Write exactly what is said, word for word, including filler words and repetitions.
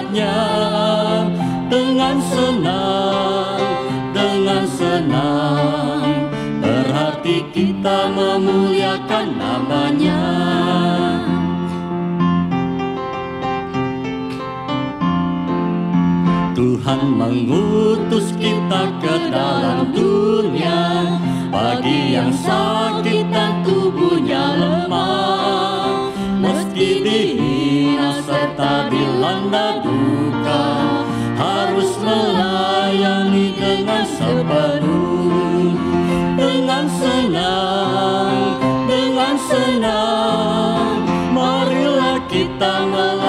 hidupnya. Dengan senang, dengan senang, berarti kita memuliakan namanya. Tuhan mengutus kita ke dalam dunia, bagi yang sakit dan tubuhnya lemah. Meski dihina serta dilanda duka, harus melayani dengan sepenuh. Dengan senang, dengan senang, marilah kita melayani